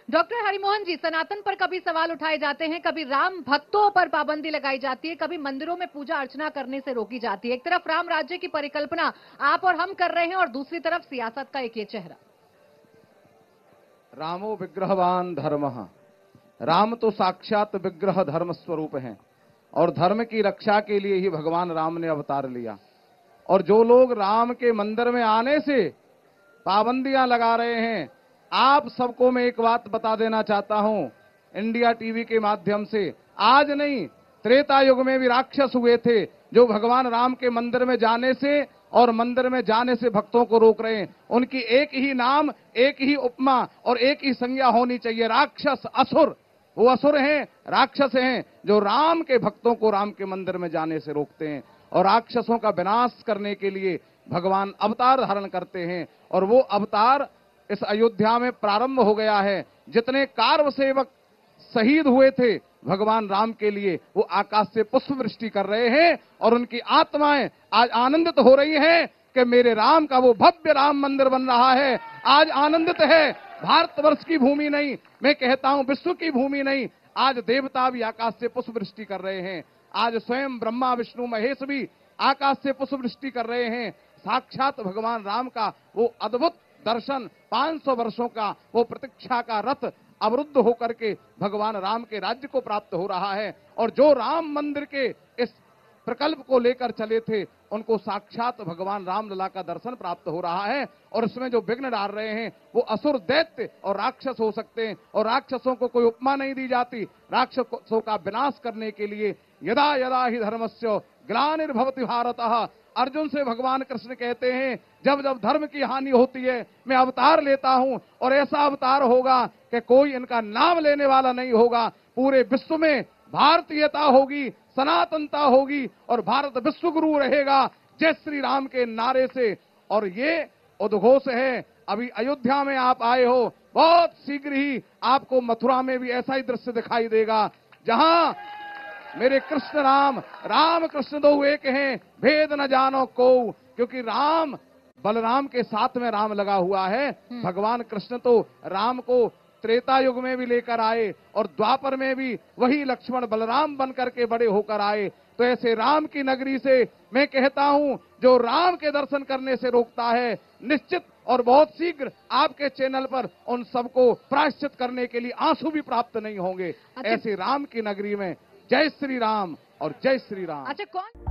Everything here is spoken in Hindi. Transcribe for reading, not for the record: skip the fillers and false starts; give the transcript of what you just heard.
डॉक्टर हरिमोहन जी, सनातन पर कभी सवाल उठाए जाते हैं, कभी राम भक्तों पर पाबंदी लगाई जाती है, कभी मंदिरों में पूजा अर्चना करने से रोकी जाती है। एक तरफ राम राज्य की परिकल्पना आप और हम कर रहे हैं और दूसरी तरफ सियासत का एक ये चेहरा। रामो विग्रहवान धर्मः। राम तो साक्षात विग्रह धर्म स्वरूप हैं और धर्म की रक्षा के लिए ही भगवान राम ने अवतार लिया। और जो लोग राम के मंदिर में आने से पाबंदियां लगा रहे हैं, आप सबको मैं एक बात बता देना चाहता हूं इंडिया टीवी के माध्यम से, आज नहीं त्रेता युग में भी राक्षस हुए थे जो भगवान राम के मंदिर में जाने से और मंदिर में जाने से भक्तों को रोक रहे हैं। उनकी एक ही नाम, एक ही उपमा और एक ही संज्ञा होनी चाहिए, राक्षस, असुर। वो असुर हैं, राक्षस हैं जो राम के भक्तों को राम के मंदिर में जाने से रोकते हैं और राक्षसों का विनाश करने के लिए भगवान अवतार धारण करते हैं। और वो अवतार इस अयोध्या में प्रारंभ हो गया है। जितने कारव सेवक शहीद हुए थे भगवान राम के लिए, वो आकाश से पुष्प वृष्टि कर रहे हैं और उनकी आत्माएं आज आनंदित हो रही हैं कि मेरे राम का वो भव्य राम मंदिर बन रहा है। आज आनंदित है। भारतवर्ष की भूमि नहीं, मैं कहता हूं विश्व की भूमि नहीं, आज देवता भी आकाश से पुष्प वृष्टि कर रहे हैं। आज स्वयं ब्रह्मा विष्णु महेश भी आकाश से पुष्प वृष्टि कर रहे हैं। साक्षात भगवान राम का वो अद्भुत दर्शन, 500 वर्षों का वो प्रतीक्षा का रथ अवरुद्ध होकर के भगवान राम के राज्य को प्राप्त हो रहा है। और जो राम मंदिर के इस प्रकल्प को लेकर चले थे, उनको साक्षात भगवान रामलला का दर्शन प्राप्त हो रहा है। और इसमें जो विघ्न डाल रहे हैं वो असुर, दैत्य और राक्षस हो सकते हैं। और राक्षसों को कोई उपमा नहीं दी जाती। राक्षसों का विनाश करने के लिए यदा यदा ही धर्मस्य ग्लानिर्भवति भारतः, अर्जुन से भगवान कृष्ण कहते हैं जब जब धर्म की हानि होती है मैं अवतार लेता हूं और ऐसा अवतार होगा कि कोई इनका नाम लेने वाला नहीं होगा। पूरे विश्व में भारतीयता होगी, सनातनता होगी और भारत विश्व गुरु रहेगा जय श्री राम के नारे से। और ये उद्घोष है। अभी अयोध्या में आप आए हो, बहुत शीघ्र ही आपको मथुरा में भी ऐसा ही दृश्य दिखाई देगा जहां मेरे कृष्ण राम, राम कृष्ण दो एक हैं, भेद न जानो को। क्योंकि राम बलराम के साथ में राम लगा हुआ है। भगवान कृष्ण तो राम को त्रेता युग में भी लेकर आए और द्वापर में भी वही लक्ष्मण बलराम बन करके बड़े होकर आए। तो ऐसे राम की नगरी से मैं कहता हूं जो राम के दर्शन करने से रोकता है, निश्चित और बहुत शीघ्र आपके चैनल पर उन सबको प्रायश्चित करने के लिए आंसू भी प्राप्त नहीं होंगे। ऐसे राम की नगरी में जय श्री राम और जय श्री राम। अच्छा, कौन